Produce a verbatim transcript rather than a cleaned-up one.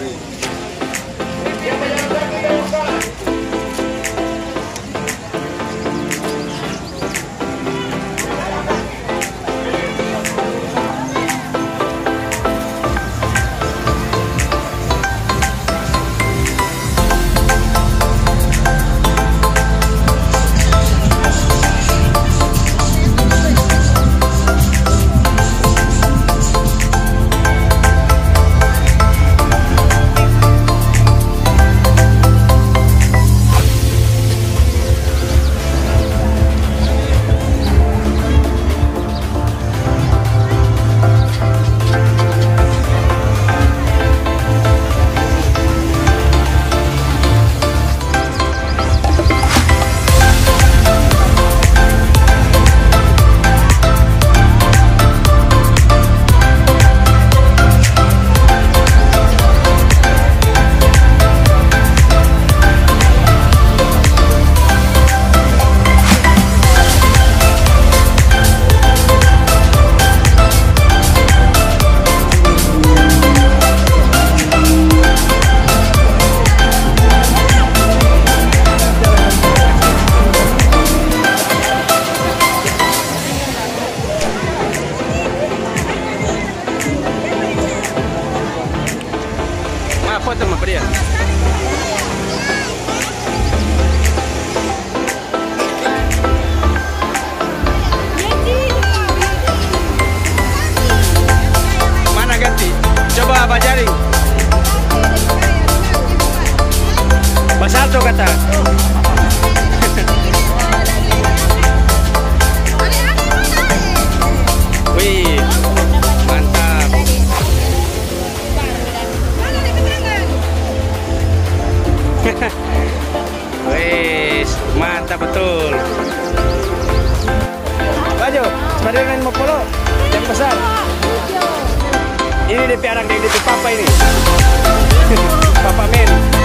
Foto sama dia. Mana ganti? Coba apa jaring? Basar tuh kata. Wih, mantap. Wih, mantap betul. Baju, Spiderman mau polo yang besar. Ini D P anak dari D P Papa ini. Papa Men.